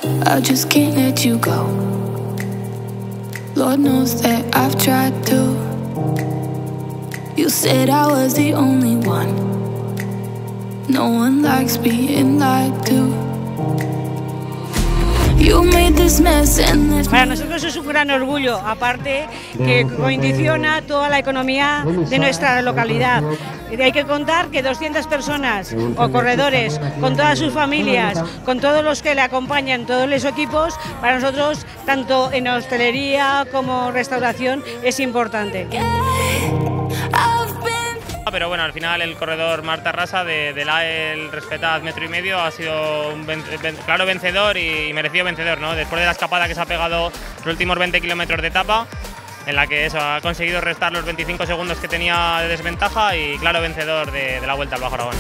I just can't let you go. Lord knows that I've tried to. You said I was the only one. No one likes being lied to. You made this mess and this. Para nosotros es un gran orgullo, aparte que condiciona toda la economía de nuestra localidad. Hay que contar que 200 personas o corredores, con todas sus familias, con todos los que le acompañan, todos los equipos, para nosotros, tanto en hostelería como restauración, es importante. Pero bueno, al final el corredor Marta Rasa de la El Respetad metro y medio ha sido un claro vencedor y merecido vencedor, ¿no? Después de la escapada que se ha pegado los últimos 20 kilómetros de etapa, en la que eso, ha conseguido restar los 25 segundos que tenía de desventaja y claro vencedor de la Vuelta al Bajo Aragón.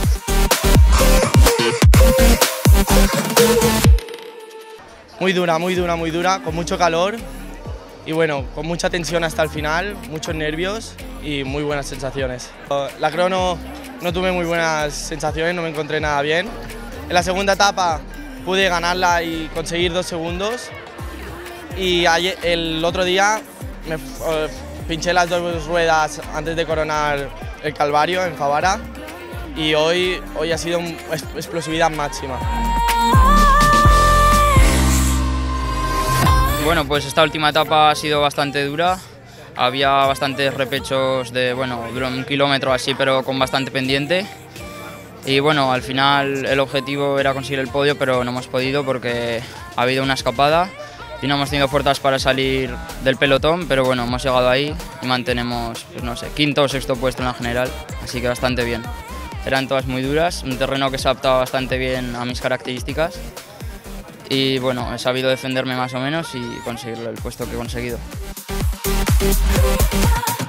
Muy dura, con mucho calor y bueno, con mucha tensión hasta el final, muchos nervios y muy buenas sensaciones. La crono no tuve muy buenas sensaciones, no me encontré nada bien. En la segunda etapa pude ganarla y conseguir 2 segundos y el otro día me pinché las 2 ruedas antes de coronar el Calvario en Favara y hoy ha sido explosividad máxima. Bueno, pues esta última etapa ha sido bastante dura. Había bastantes repechos de, bueno, 1 kilómetro así, pero con bastante pendiente. Y bueno, al final el objetivo era conseguir el podio, pero no hemos podido porque ha habido una escapada y no hemos tenido fuerzas para salir del pelotón, pero bueno, hemos llegado ahí y mantenemos, pues no sé, 5º o 6º puesto en la general, así que bastante bien. Eran todas muy duras, un terreno que se adaptaba bastante bien a mis características y bueno, he sabido defenderme más o menos y conseguir el puesto que he conseguido.